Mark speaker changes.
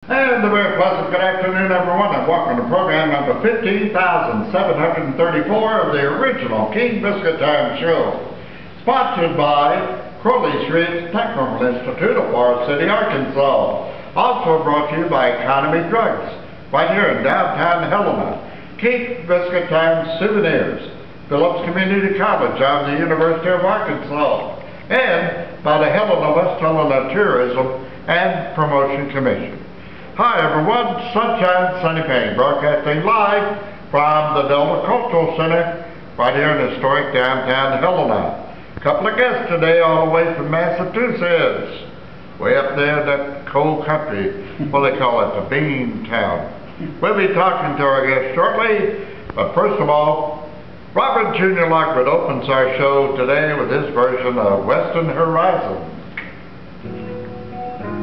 Speaker 1: And a very pleasant good afternoon, everyone, and welcome to program number 15,734 of the original King Biscuit Time Show, sponsored by Crowley Street's Technical Institute of Forest City, Arkansas. Also brought to you by Economy Drugs, right here in downtown Helena. King Biscuit Time Souvenirs, Phillips Community College of the University of Arkansas, and by the Helena West Helena Tourism and Promotion Commission. Hi everyone, Sunshine Sonny Payne broadcasting live from the Delta Cultural Center right here in historic downtown Helena. A couple of guests today all the way from Massachusetts, way up there in that cold country, what do they call it, the Bean Town. We'll be talking to our guests shortly, but first of all, Robert Jr. Lockwood opens our show today with his version of Western Horizon.